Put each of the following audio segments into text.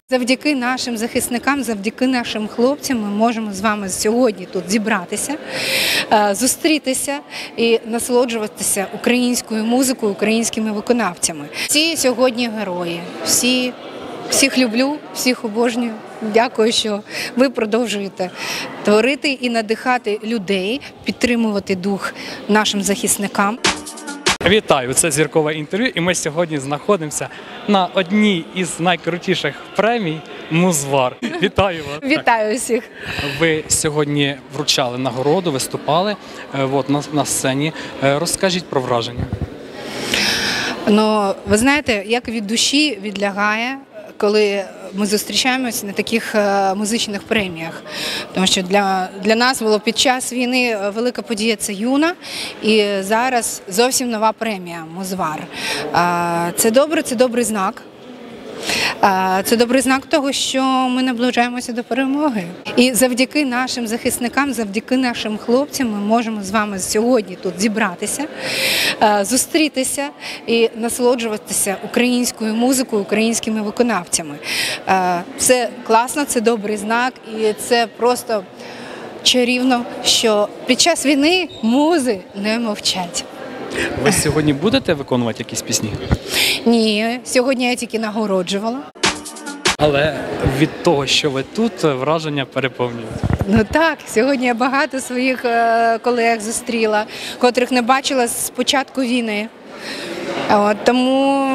Завдяки нашим захисникам, завдяки нашим хлопцям ми можемо з вами сьогодні тут зібратися, зустрітися і насолоджуватися українською музикою, українськими виконавцями. Всі сьогодні герої, всіх люблю, всіх обожнюю. Дякую, що ви продовжуєте творити і надихати людей, підтримувати дух нашим захисникам. Вітаю! Це зіркове інтерв'ю, і ми сьогодні знаходимося на одній із найкрутіших премій «Музвар». Вітаю вас! Вітаю всіх! Ви сьогодні вручали нагороду, виступали на сцені. Розкажіть про враження. Ну, ви знаєте, як від душі відлягає, коли ми зустрічаємося на таких музичних преміях. Тому що для нас було під час війни велика подія – це «Юна», і зараз зовсім нова премія «Музвар». Це добре, це добрий знак. Це добрий знак того, що ми наближаємося до перемоги. І завдяки нашим захисникам, завдяки нашим хлопцям ми можемо з вами сьогодні тут зібратися, зустрітися і насолоджуватися українською музикою, українськими виконавцями. Це класно, це добрий знак і це просто чарівно, що під час війни музи не мовчать. Ви сьогодні будете виконувати якісь пісні? Ні, сьогодні я тільки нагороджувала. Але від того, що ви тут, враження переповнюють. Ну так, сьогодні я багато своїх колег зустріла, котрих не бачила з початку війни. Тому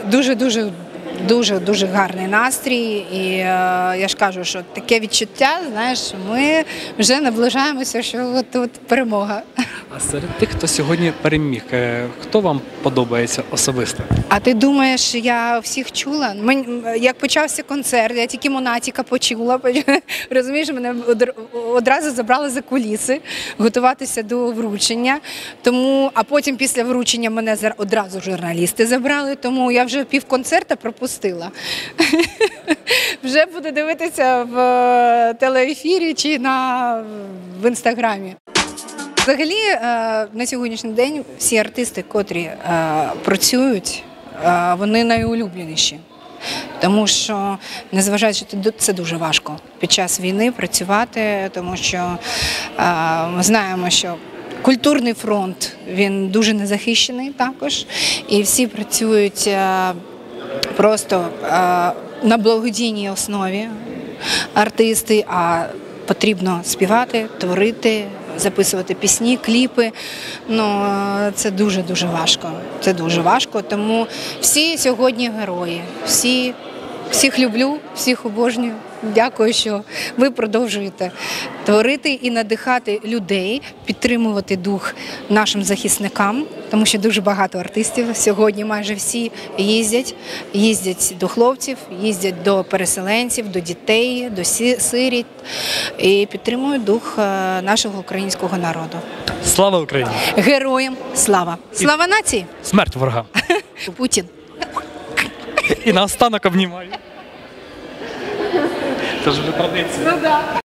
дуже гарний настрій. І я ж кажу, що таке відчуття, знаєш, ми вже наближаємося, що тут перемога. А серед тих, хто сьогодні переміг, хто вам подобається особисто? А ти думаєш, я всіх чула? Як почався концерт, я тільки Монатіка почула. Розумієш, мене одразу забрали за куліси готуватися до вручення. А потім після вручення мене одразу журналісти забрали, тому я вже півконцерта пропустила. Вже буду дивитися в телеефірі чи в інстаграмі. Взагалі, на сьогоднішній день всі артисти, котрі працюють, вони найулюбленіші. Тому що, незважаючи, це дуже важко під час війни працювати, тому що ми знаємо, що культурний фронт, він дуже незахищений також, і всі працюють просто на благодійній основі артисти, а потрібно співати, творити, записувати пісні, кліпи. Це дуже важко. Це дуже важко, тому всі сьогодні герої. Всіх люблю, всіх обожнюю. Дякую, що ви продовжуєте творити і надихати людей, підтримувати дух нашим захисникам, тому що дуже багато артистів сьогодні, майже всі їздять до хлопців, їздять до переселенців, до дітей, до сиріт і підтримують дух нашого українського народу. Слава Україні! Героям слава! Слава нації! Смерть ворогам! Путін! І наостанок обнімаю. Це ж вже традиція.